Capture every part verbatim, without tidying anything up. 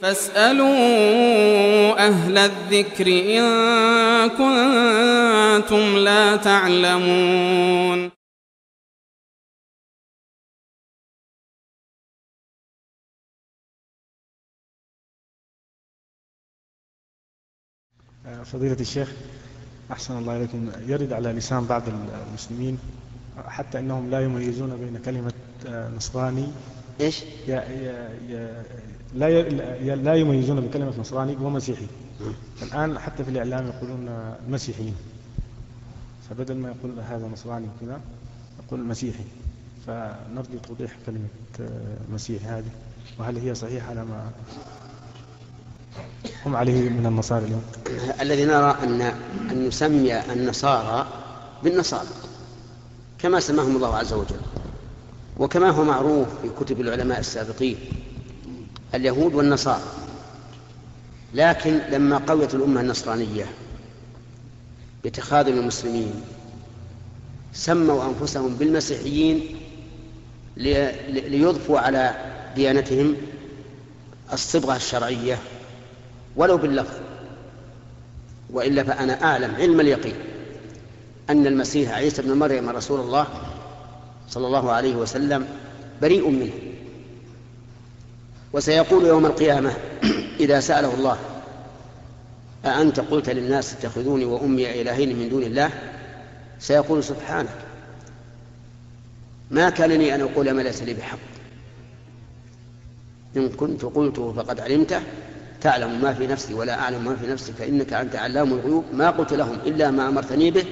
فاسألوا أهل الذكر إن كنتم لا تعلمون. فضيلة الشيخ أحسن الله إليكم، يرد على لسان بعض المسلمين حتى أنهم لا يميزون بين كلمة نصراني إيش؟ يا يا لا لا يميزون بكلمة نصراني ومسيحي. الآن حتى في الإعلام يقولون المسيحيين، فبدل ما يقول هذا نصراني وكذا يقول المسيحي، فنرجو توضيح كلمة مسيحي هذه، وهل هي صحيحة على ما هم عليه من النصارى اليوم؟ الذي نرى أن أن نسمي النصارى بالنصارى كما سماهم الله عز وجل، وكما هو معروف في كتب العلماء السابقين اليهود والنصارى. لكن لما قويت الأمة النصرانية بتخاذل المسلمين سموا أنفسهم بالمسيحيين ليضفوا على ديانتهم الصبغة الشرعية ولو باللفظ، وإلا فأنا أعلم علم اليقين أن المسيح عيسى بن مريم رسول الله صلى الله عليه وسلم بريء منه، وسيقول يوم القيامة إذا سأله الله أأنت قلت للناس اتخذوني وأمي إلهين من دون الله، سيقول سبحانك ما كان لي أن أقول ما ليس لي بحق، إن كنت قلته فقد علمته تعلم ما في نفسي ولا أعلم ما في نفسك إنك أنت علام الغيوب، ما قلت لهم إلا ما أمرتني به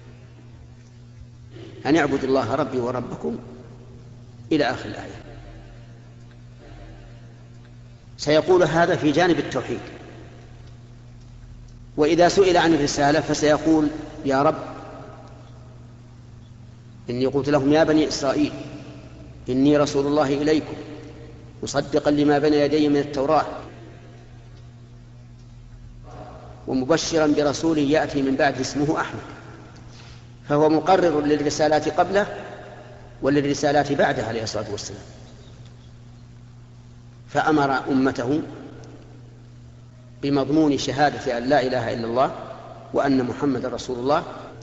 أن اعبد الله ربي وربكم إلى آخر الآية. سيقول هذا في جانب التوحيد. وإذا سئل عن الرسالة فسيقول يا رب إني قلت لهم يا بني إسرائيل إني رسول الله إليكم مصدقا لما بين يدي من التوراة ومبشرا برسول يأتي من بعد اسمه أحمد. فهو مقرر للرسالات قبله وللرسالات بعده عليه الصلاة والسلام، فأمر أمته بمضمون شهادة أن لا إله إلا الله وأن محمد رسول الله،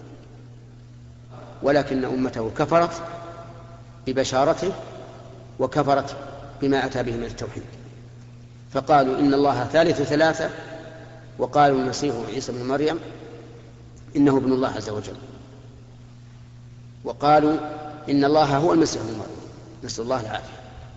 ولكن أمته كفرت ببشارته وكفرت بما أتى به من التوحيد، فقالوا إن الله ثالث ثلاثة، وقالوا المسيح عيسى بن مريم إنه ابن الله عز وجل، وقالوا إن الله هو المسيح ابن مريم، نسأل الله العافية.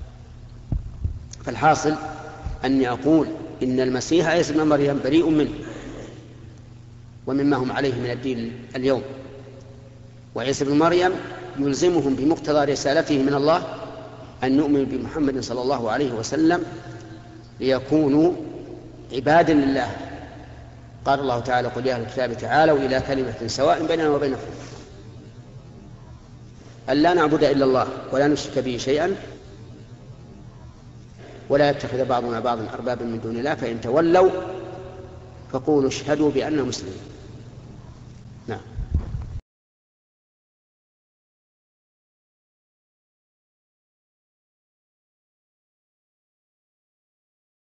فالحاصل أني أقول إن المسيح عيسى بن مريم بريء منه ومما هم عليه من الدين اليوم، وعيسى بن مريم يلزمهم بمقتضى رسالته من الله أن نؤمن بمحمد صلى الله عليه وسلم ليكونوا عبادا لله. قال الله تعالى قل يا أهل الكتاب تعالوا إلى كلمة سواء بيننا وبينكم أن لا نعبد إلا الله ولا نشرك به شيئا ولا يتخذ بعضنا بعضا أربابا من دون الله، فإن تولوا فقولوا اشهدوا بأننا مسلمون.